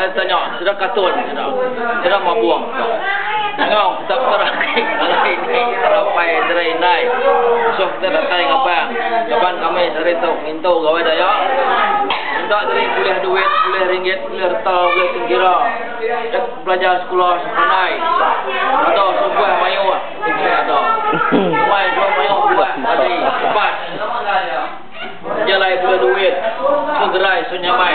saya tanya, sudah katun, sudah mau buang. Tengok, kita terakhir ini terapai terenai. So kita datang abang, abang kami dari tu minta gawe daya. Minta dari kuliah duit, kuliah ringgit, kuliah retal, kuliah tingkira. Belajar sekolah sepanai. Ada sebuah mayu, ini ada. Main dua mayu buat tadi pas. Jalai kuliah duit, segerai sunyamai.